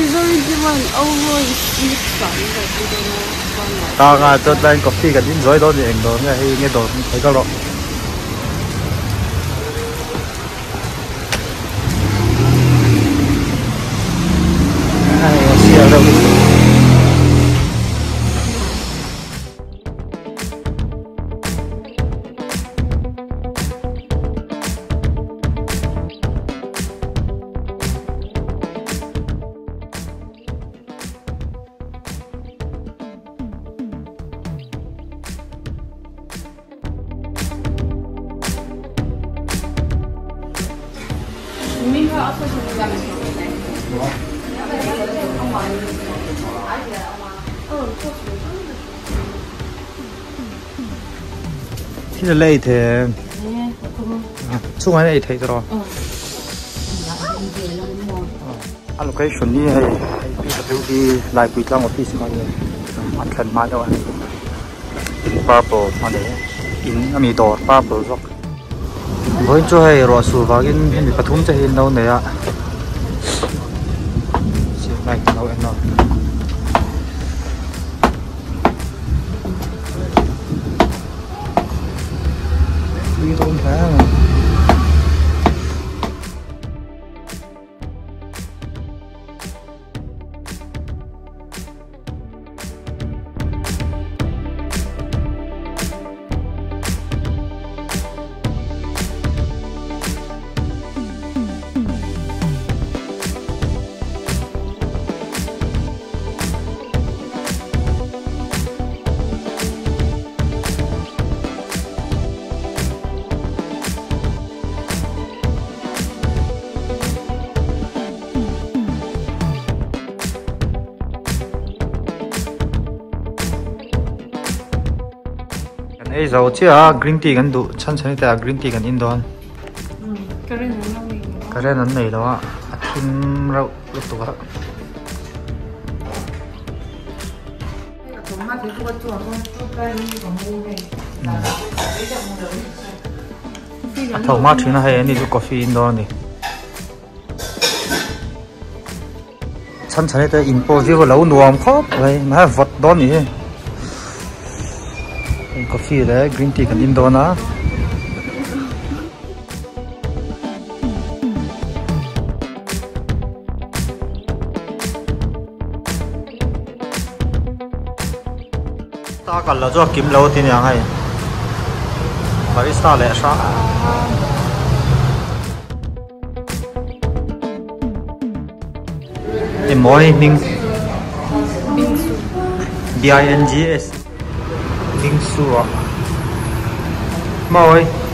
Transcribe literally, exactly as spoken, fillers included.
Resort over is ta ngà cho lên coffee cái dính rồi đó thì anh đó nghe hay nghe đồ thấy có lọ ai xia đâu mình có ớt cho mình thì là lấy thì chung này thấy rồi allocation ni hay P W D lại quy lang office mà này ăn khẩn mà đâu purple mà đấy in ami door purple rock với chỗ hay rồi sưu vào cái mình bắt thúng chơi đâu này ạ này đâu em nói đi tôm khá mà ấy rồi chứ à green tea gần đủ chân chân thì green tea gần Indon cái này nó này cái này nó này đó thêm rau lúc tụi bạn thầu mát thì nó hay anh đi chụp coffee Indon này chân chân thì import vừa lâu nuông khóc vậy mà vật đó này coffee đấy green tea kan Indo na ta cần là cho kiếm lâu thì nhàng hay barista lẹ sa the morning B I N G S Bingsu à, mời